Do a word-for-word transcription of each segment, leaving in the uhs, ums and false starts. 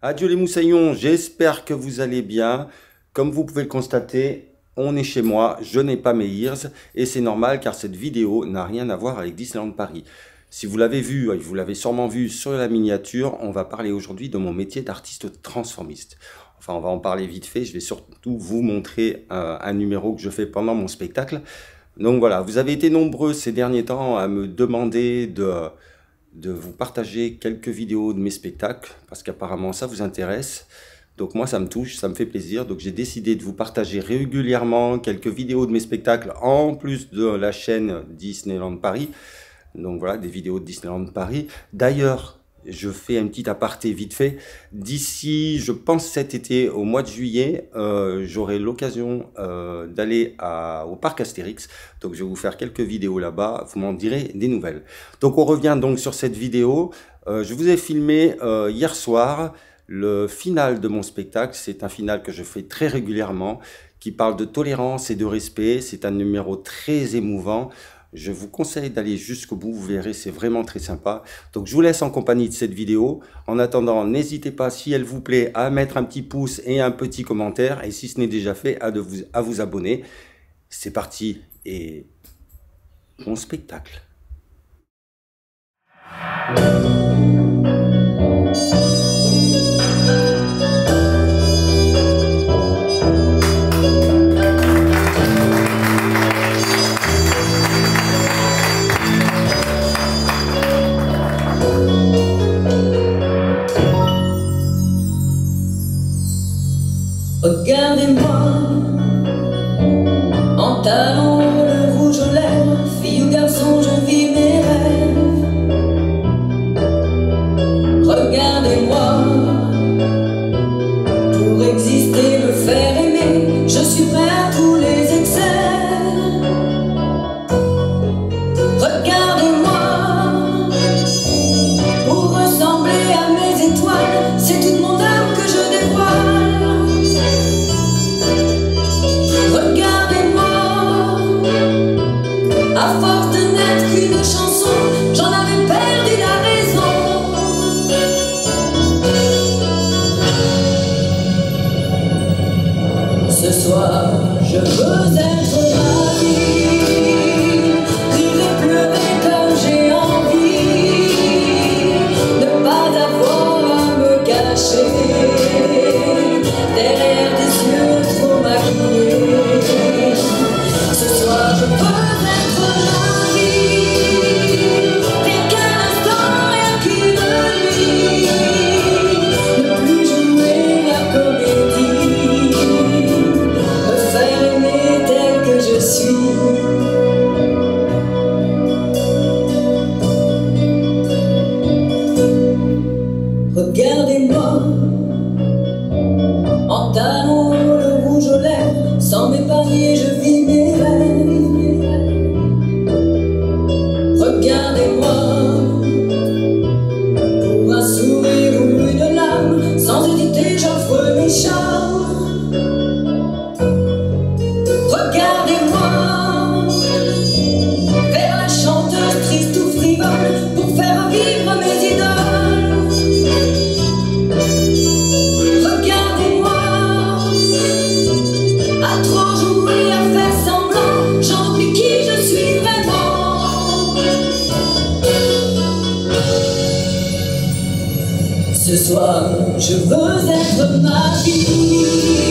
Adieu les moussaillons, j'espère que vous allez bien. Comme vous pouvez le constater, on est chez moi, je n'ai pas mes ears et c'est normal car cette vidéo n'a rien à voir avec Disneyland Paris. Si vous l'avez vu, vous l'avez sûrement vu sur la miniature, on va parler aujourd'hui de mon métier d'artiste transformiste. Enfin, on va en parler vite fait, je vais surtout vous montrer euh, un numéro que je fais pendant mon spectacle. Donc voilà, vous avez été nombreux ces derniers temps à me demander de... de vous partager quelques vidéos de mes spectacles, parce qu'apparemment ça vous intéresse. Donc moi ça me touche, ça me fait plaisir, donc j'ai décidé de vous partager régulièrement quelques vidéos de mes spectacles, en plus de la chaîne Disneyland Paris. Donc voilà, des vidéos de Disneyland Paris. D'ailleurs, je fais un petit aparté vite fait. D'ici, je pense cet été, au mois de juillet, euh, j'aurai l'occasion euh, d'aller au parc Astérix. Donc, je vais vous faire quelques vidéos là-bas. Vous m'en direz des nouvelles. Donc, on revient donc sur cette vidéo. Euh, je vous ai filmé euh, hier soir le final de mon spectacle. C'est un final que je fais très régulièrement, qui parle de tolérance et de respect. C'est un numéro très émouvant. Je vous conseille d'aller jusqu'au bout, vous verrez, c'est vraiment très sympa. Donc je vous laisse en compagnie de cette vidéo. En attendant, n'hésitez pas, si elle vous plaît, à mettre un petit pouce et un petit commentaire. Et si ce n'est déjà fait, à, de vous, à vous abonner. C'est parti et bon spectacle. Regardez-moi, en talons, le rouge aux lèvres, fille ou garçon, je vis mes rêves. Regardez-moi, pour exister, me faire aimer, je suis prêt à tous les excès. Regardez-moi, pour ressembler à mes étoiles, c'est toute mon âme que je dévoile. À force de n'être qu'une chanson, j'en avais perdu la raison. Ce soir, je veux être ma vie, rire et pleurer comme j'ai envie, ne pas avoir à me cacher derrière des yeux trop maquillés. Ce soir, je veux regardez-moi, en talons, le rouge aux lèvres, sans m'épargner, je vis mes rêves. Regardez-moi, pour un sourire ou une larme, sans hésiter, j'offre mes charmes. Regardez-moi, vers la chanteuse triste ou frivole, pour faire vivre mes idoles. Ce soir, je veux être ma vie,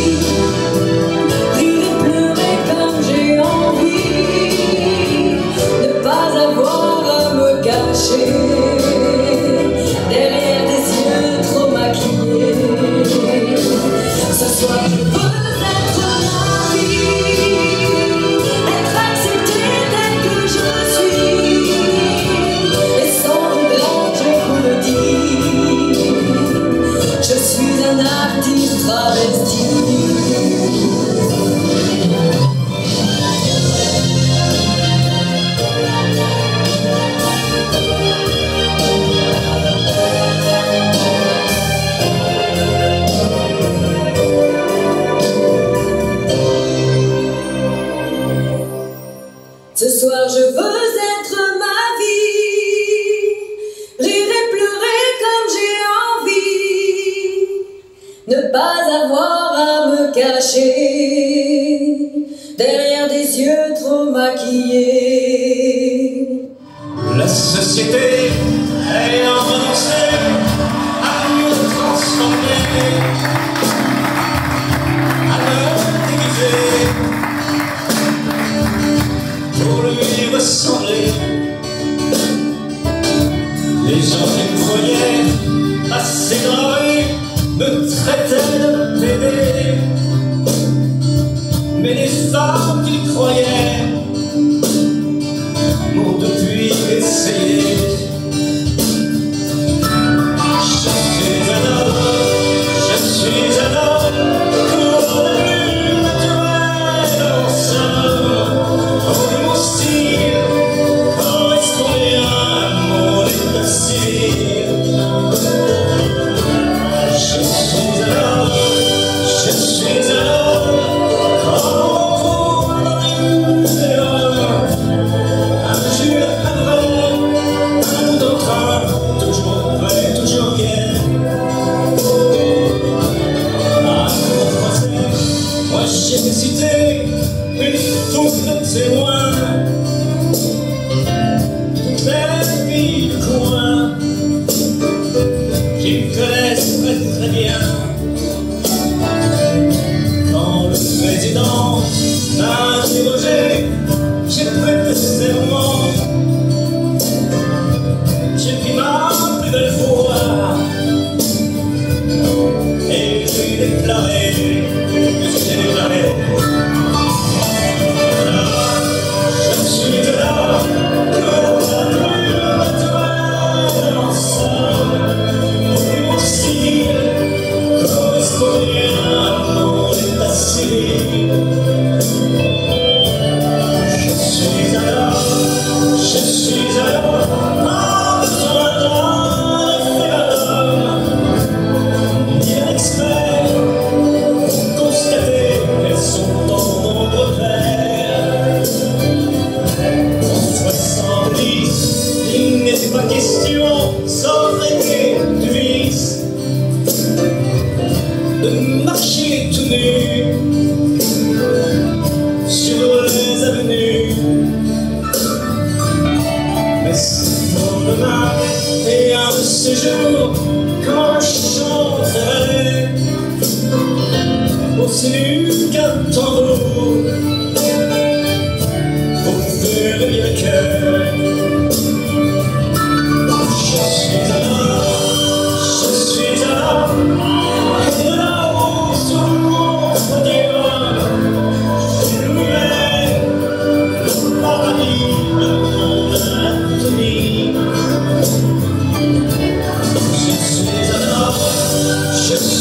rire et pleurer comme j'ai envie, ne pas avoir à me cacher derrière des yeux trop maquillés. Ce soir, je veux être ma vie, être accepté tel que je suis, et sans regret, je vous le dis, je suis un artiste travesti. Ce soir, je veux être ma vie, rire et pleurer comme j'ai envie, derrière des yeux trop maquillés. La société est en renoncée à nous transformer, à nous déguiser pour lui ressembler. Les gens qui me croyaient assez dans la rue me traitaient de bébé, mais les femmes qui me croyaient m'ont depuis essayé. Je suis un homme, je suis un homme, pour la lune naturelle en somme. Oh, mon style correspond bien à mon état civil. Je suis un homme, je suis un homme, comme on trouve dans les muséums. Un jus, un vrai, un bout d'entrain, toujours prêt, toujours gai. À mon français, moi j'ai décidé une foule de témoins, toutes les filles du coin qui me connaissent très très bien. Quand le président m'a interrogé, j'ai prêté serment, j'ai pris ma plus belle voix et j'ai déclaré, j'ai déclaré, je suis de là pour la lune naturelle en somme. Mon style correspond bien à mon état civil. Je suis un homme, je suis un homme, pas besoin d'un référendum, ni un expert pour constater qu'elles sont en nombre pair. En soixante-dix, il n'était pas question, sans régler de vice, de marcher tout nu sur les avenues. Mais ce lendemain et un de ces jours, quand je chanterai aussi nu qu'un tambour pour faire rire le cœur. Je suis un homme, je suis un homme, et de là-haut sur mon podium, je louerai le paradis de mon anatomie. Je suis un homme, je suis